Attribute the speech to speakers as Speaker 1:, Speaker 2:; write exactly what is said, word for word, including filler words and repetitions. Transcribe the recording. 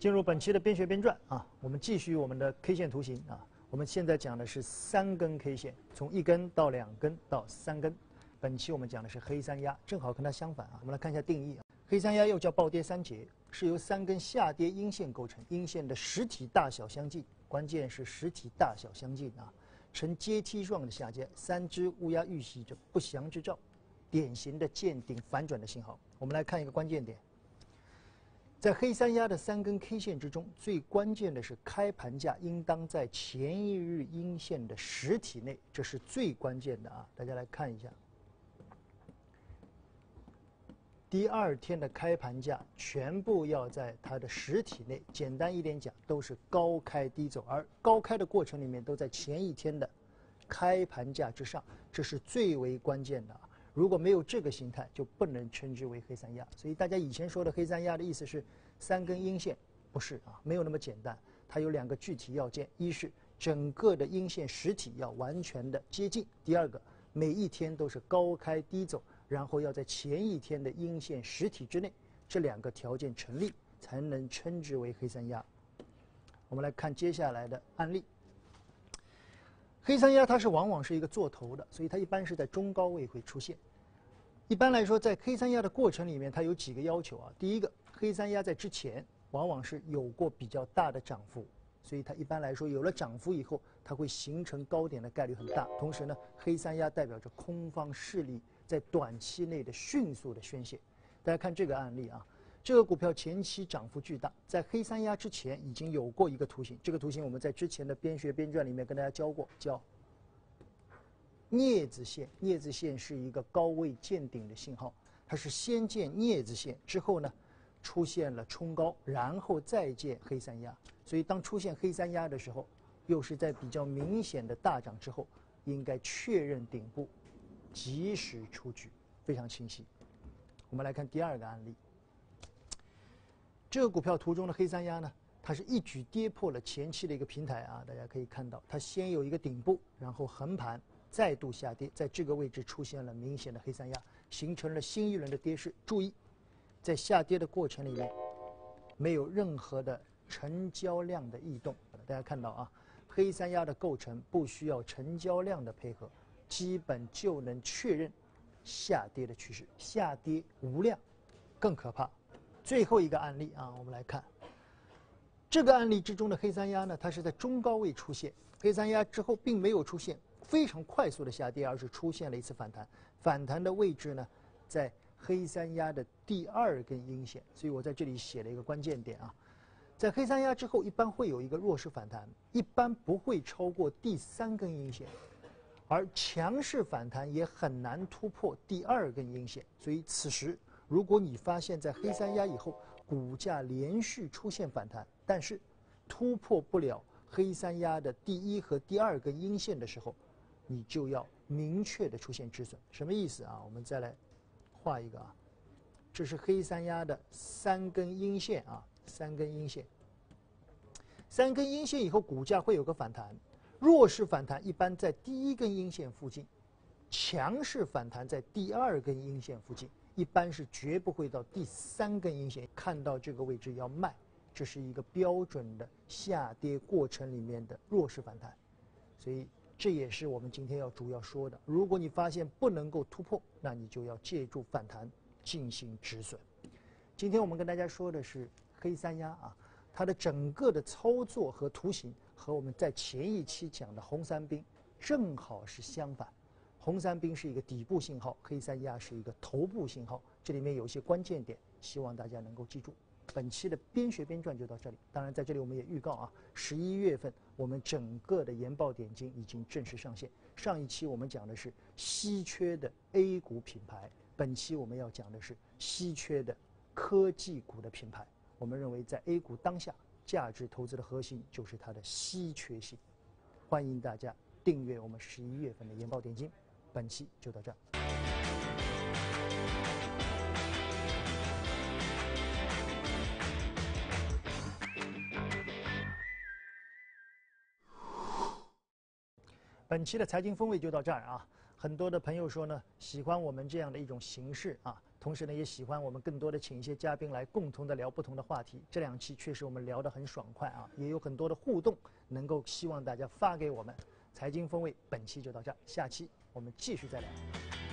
Speaker 1: 进入本期的边学边赚啊，我们继续我们的 K 线图形啊。我们现在讲的是三根 K 线，从一根到两根到三根。本期我们讲的是黑三压，正好跟它相反啊。我们来看一下定义啊，黑三压又叫暴跌三节，是由三根下跌阴线构成，阴线的实体大小相近，关键是实体大小相近啊，呈阶梯状的下跌，三只乌鸦预习着不祥之兆，典型的见顶反转的信号。我们来看一个关键点。在黑三压的三根 K 线之中，最关键的是开盘价应当在前一日阴线的实体内，这是最关键的啊！大家来看一下，第二天的开盘价全部要在它的实体内。简单一点讲，都是高开低走，而高开的过程里面都在前一天的开盘价之上，这是最为关键的啊！如果没有这个形态，就不能称之为黑三压。所以大家以前说的黑三压的意思是三根阴线，不是啊，没有那么简单。它有两个具体要件：一是整个的阴线实体要完全的接近；第二个，每一天都是高开低走，然后要在前一天的阴线实体之内。这两个条件成立，才能称之为黑三压。我们来看接下来的案例。黑三压它是往往是一个做头的，所以它一般是在中高位会出现。一般来说，在黑三压的过程里面，它有几个要求啊。第一个，黑三压在之前往往是有过比较大的涨幅，所以它一般来说有了涨幅以后，它会形成高点的概率很大。同时呢，黑三压代表着空方势力在短期内的迅速的宣泄。大家看这个案例啊，这个股票前期涨幅巨大，在黑三压之前已经有过一个图形，这个图形我们在之前的边学边赚里面跟大家教过，叫镊子线。镊子线是一个高位见顶的信号，它是先见镊子线之后呢，出现了冲高，然后再见黑三压。所以当出现黑三压的时候，又是在比较明显的大涨之后，应该确认顶部，及时出局，非常清晰。我们来看第二个案例。这个股票图中的黑三压呢，它是一举跌破了前期的一个平台啊，大家可以看到，它先有一个顶部，然后横盘，再度下跌，在这个位置出现了明显的黑三压，形成了新一轮的跌势。注意，在下跌的过程里面，没有任何的成交量的异动。大家看到啊，黑三压的构成不需要成交量的配合，基本就能确认下跌的趋势。下跌无量，更可怕。最后一个案例啊，我们来看这个案例之中的黑三压呢，它是在中高位出现，黑三压之后并没有出现非常快速的下跌，而是出现了一次反弹。反弹的位置呢，在黑三压的第二根阴线，所以我在这里写了一个关键点啊，在黑三压之后一般会有一个弱势反弹，一般不会超过第三根阴线，而强势反弹也很难突破第二根阴线。所以此时如果你发现在黑三压以后股价连续出现反弹，但是突破不了黑三压的第一和第二根阴线的时候，你就要明确的出现止损。什么意思啊？我们再来画一个啊，这是黑三压的三根阴线啊，三根阴线，三根阴线以后股价会有个反弹，弱势反弹一般在第一根阴线附近，强势反弹在第二根阴线附近，一般是绝不会到第三根阴线。看到这个位置要卖，这是一个标准的下跌过程里面的弱势反弹。所以这也是我们今天要主要说的。如果你发现不能够突破，那你就要借助反弹进行止损。今天我们跟大家说的是黑三压啊，它的整个的操作和图形和我们在前一期讲的红三兵正好是相反。红三兵是一个底部信号，黑三压是一个头部信号，这里面有一些关键点，希望大家能够记住。本期的边学边赚就到这里。当然，在这里我们也预告啊，十一月份我们整个的研报点金已经正式上线。上一期我们讲的是稀缺的 A 股品牌，本期我们要讲的是稀缺的科技股的品牌。我们认为在 A 股当下，价值投资的核心就是它的稀缺性。欢迎大家订阅我们十一月份的研报点金。本期就到这儿。本期的财经风味就到这儿啊。很多的朋友说呢，喜欢我们这样的一种形式啊， 同时呢，也喜欢我们更多的请一些嘉宾来共同的聊不同的话题。这两期确实我们聊得很爽快啊，也有很多的互动，能够希望大家发给我们。财经风味本期就到这儿，下期我们继续再聊。